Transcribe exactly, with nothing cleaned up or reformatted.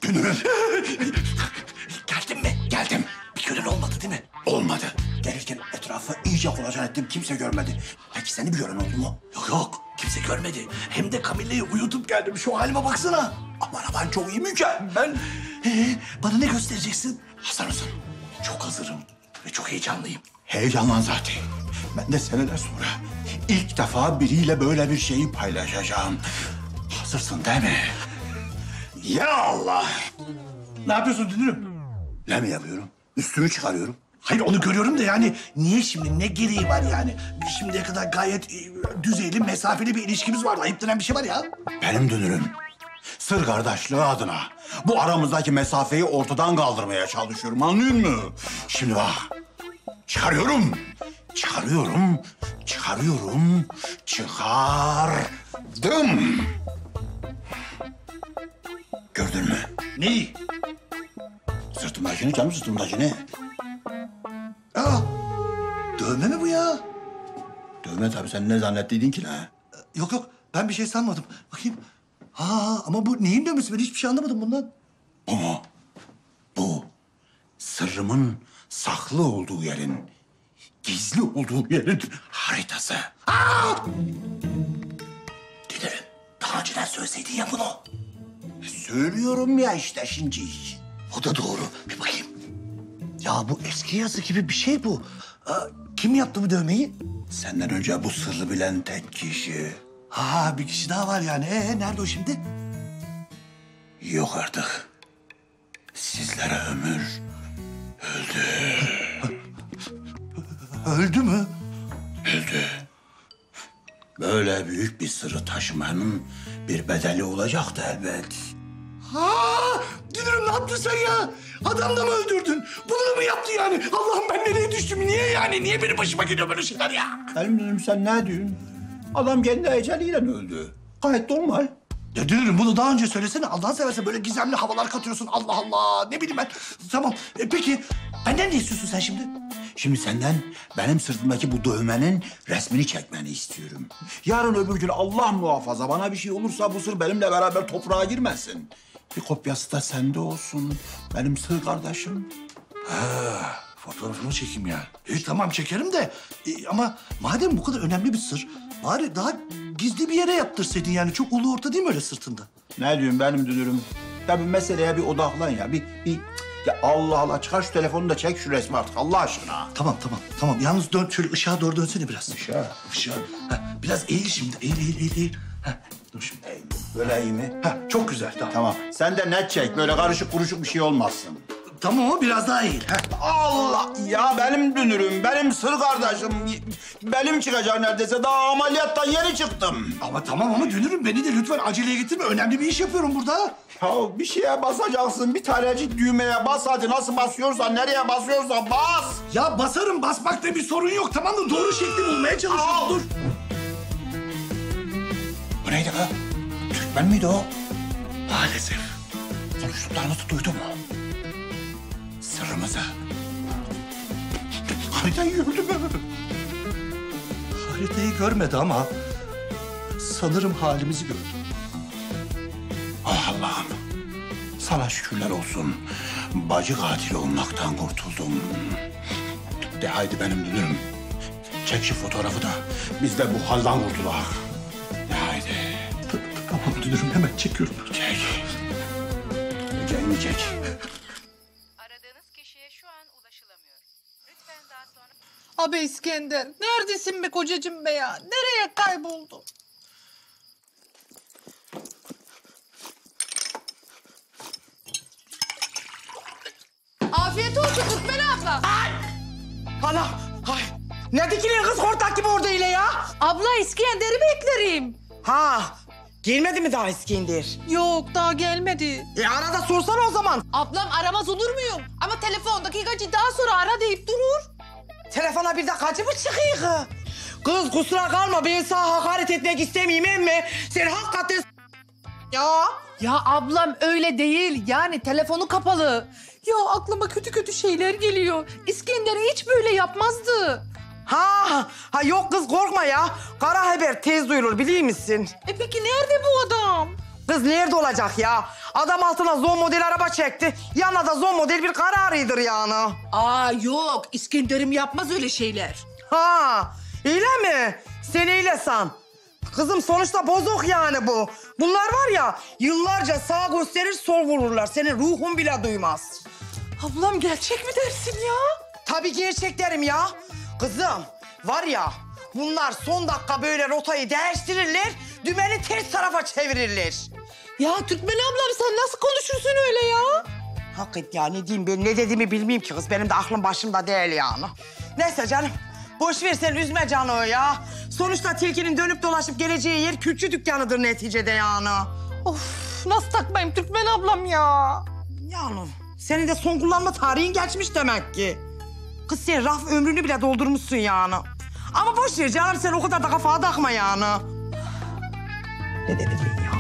Dünürüm. Geldin mi? Geldim. Bir gören olmadı değil mi? Olmadı. Gelirken etrafı iyice kolaçan ettim. Kimse görmedi. Peki seni bir gören oldu mu? Yok yok. Kimse görmedi. Hem de Camille'yi uyutup geldim. Şu halime baksana. Aman aman çok iyi mükemmel. Ee, bana ne göstereceksin? Hazır mısın? Çok hazırım ve çok heyecanlıyım. Heyecanlan zaten. Ben de seneler sonra ilk defa biriyle böyle bir şeyi paylaşacağım. Hazırsın değil mi? Ya Allah! Ne yapıyorsun Dünürüm? Ne mi yapıyorum? Üstümü çıkarıyorum. Hayır onu görüyorum da yani niye şimdi, ne gereği var yani? Şimdiye kadar gayet e, düzeyli, mesafeli bir ilişkimiz vardı. Ayıp denen bir şey var ya. Benim dünürüm. Sır kardeşliği adına bu aramızdaki mesafeyi ortadan kaldırmaya çalışıyorum. Anlıyor musun? Şimdi bak. Çıkarıyorum. Çıkarıyorum. Çıkarıyorum. Çıkardım. Gördün mü? Neyi? Sırtımdakini canım, sırtımdakini. Aa, dövme mi bu ya? Dövme tabii, sen ne zannettiydin ki ne? Yok yok, ben bir şey sanmadım. Bakayım. Ha, ama bu neyin dövmesi? Ben hiçbir şey anlamadım bundan. Bu mu? Bu. Sırrımın saklı olduğu yerin, gizli olduğu yerin haritası. Aa! Dünürüm, daha önceden söyleseydin ya bunu. Söylüyorum ya işte şimdi. O da doğru. Bir bakayım. Ya bu eski yazı gibi bir şey bu. Aa, kim yaptı bu dövmeyi? Senden önce bu sırrı bilen tek kişi. Ha, bir kişi daha var yani. Ee, nerede o şimdi? Yok artık. Sizlere ömür öldü. Öldü mü? Öldü. Böyle büyük bir sırrı taşımanın bir bedeli olacaktı elbet. Ha, Dünürüm ne yaptın sen ya? Adam da mı öldürdün? Bunu da mı yaptı yani? Allah'ım ben nereye düştüm? Niye yani? Niye benim başıma geliyor böyle şeyler ya? Benim dedim, sen ne diyorsun? Adam kendi eceliyle öldü. Gayet normal. Ya Dünürüm bunu daha önce söylesene. Allah'ını seversen böyle gizemli havalar katıyorsun. Allah Allah. Ne bileyim ben. Tamam. E, peki benden ne istiyorsun sen şimdi? Şimdi senden benim sırtımdaki bu dövmenin resmini çekmeni istiyorum. Yarın öbür gün Allah muhafaza bana bir şey olursa bu sır benimle beraber toprağa girmesin. Bir kopyası da sende olsun. Benim sır kardeşim. Ha, fotoğrafını çekeyim yani. E, tamam çekerim de. E, ama madem bu kadar önemli bir sır, bari daha gizli bir yere yaptırsaydın yani. Çok ulu orta değil mi öyle sırtında? Ne diyorsun benim dünürüm? Tabii meseleye bir odaklan ya. Bir, bir... Ya Allah Allah, çıkar şu telefonu da çek şu resmi artık Allah aşkına. Tamam tamam tamam. Yalnız dön şöyle ışığa doğru dönsene biraz. Işığa? Işığa. Ha, biraz eğil şimdi. Eğil eğil eğil eğil. Ha, dur şimdi. Ey, böyle iyi mi? Ha, çok güzel tamam. Tamam. Sen de net çek. Böyle karışık kuruşuk bir şey olmazsın. Tamam ama biraz daha eğil. Ha. Allah! Ya benim dünürüm, benim sır kardeşim. Belim çıkacak neredeyse. Daha ameliyattan yeni çıktım. Ama tamam ama Dünürüm beni de lütfen aceleye getirme. Önemli bir iş yapıyorum burada. Ya bir şeye basacaksın. Bir tanecik düğmeye bas hadi. Nasıl basıyorsan, nereye basıyorsan bas. Ya basarım. Basmakta bir sorun yok. Tamam mı? Doğru şekli bulmaya çalışıyorum. Al. Dur. Bu neydi be? Türkmen miydi o? Maalesef. Konuştuklarımızı duydun mu? Sırrımızı. Haritayı gördü mü? Haritayı görmedi ama sanırım halimizi gördü. Ah Allah'ım. Sana şükürler olsun. Bacı katili olmaktan kurtuldum. De haydi benim dünürüm. Çek şu fotoğrafı da biz de bu halden kurtulak. De haydi. Tamam Dünürüm hemen çekiyorum. Çek. Çek, çek. Aradığınız kişiye şu an ulaşılamıyor. Lütfen daha sonra... Abi İskender, neredesin be kocacığım be ya? Nereye kayboldun? Afiyet olsun Kutben abla. Ay! Ana! Ay! Ne dikiliyor kız hortlak gibi orada ile ya? Abla İskender'i beklerim. Ha! Gelmedi mi daha İskender? Yok daha gelmedi. E arada sorsana o zaman. Ablam aramaz olur muyum? Ama telefon dakikacı daha sonra ara deyip durur. Telefona bir de kaçı mı çıkıyor? Kız kusura kalma ben sana hakaret etmek istemeyeyim ama sen hakikaten ya. Ya ablam öyle değil. Yani telefonu kapalı. Ya aklıma kötü kötü şeyler geliyor. İskender'e hiç böyle yapmazdı. Ha, ha yok kız korkma ya. Kara haber tez duyulur biliyor musun? E peki nerede bu adam? Kız nerede olacak ya? Adam altına zon model araba çekti. Yanına da zon model bir kararıdır yani. Aa yok, İskender'im yapmaz öyle şeyler. Ha, öyle mi? Sen öyle san. Kızım sonuçta bozuk yani bu. Bunlar var ya yıllarca sağ gösterir sol vururlar. Senin ruhun bile duymaz. Ablam gerçek mi dersin ya? Tabii gerçek derim ya. Kızım var ya bunlar son dakika böyle rotayı değiştirirler. Dümeni ters tarafa çevirirler. Ya Türkmen ablam sen nasıl konuşursun öyle ya? Hakikaten ya ne diyeyim ben ne dediğimi bilmeyeyim ki kız. Benim de aklım başımda değil yani. Neyse canım. Boş ver sen üzme canı ya. Sonuçta tilkinin dönüp dolaşıp geleceği yer külçü dükkanıdır neticede yani. Of nasıl takmayayım Türkmen ablam ya? Yani senin de son kullanma tarihin geçmiş demek ki. Kız sen raf ömrünü bile doldurmuşsun yani. Ama boş ver canım sen o kadar da kafaya takma yani. Ne dedim ben ya?